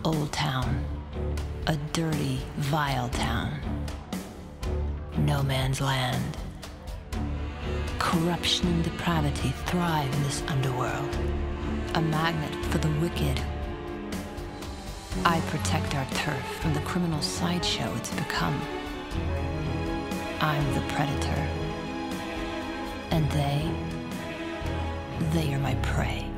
Old town, a dirty, vile town. No man's land. Corruption and depravity thrive in this underworld, a magnet for the wicked. I protect our turf from the criminal sideshow it's become. I'm the predator, and they are my prey.